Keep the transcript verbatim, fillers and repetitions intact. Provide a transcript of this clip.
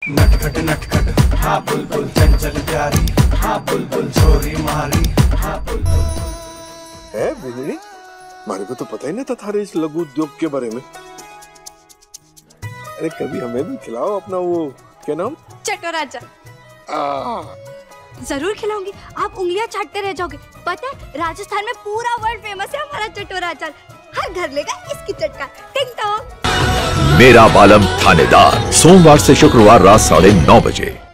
नटखट नटखट हाँ बुलबुल चंचल प्यारी, हाँ बुलबुल छोरी मारी, हाँ बुलबुल। है बिगड़ी, मारे को तो पता ही नहीं था थारे इस लघु उद्योग के बारे में। अरे कभी हमें भी खिलाओ अपना वो क्या नाम, चटोराचा। जरूर खिलाऊंगी, आप उंगलियां चाटते रह जाओगे। पता है राजस्थान में पूरा वर्ल्ड फेमस है हमारा चटोराचा। हर घर लेगा इसकी चटका। टिंग टॉन्ग। मेरा बालम थानेदार, सोमवार से शुक्रवार रात साढ़े नौ बजे।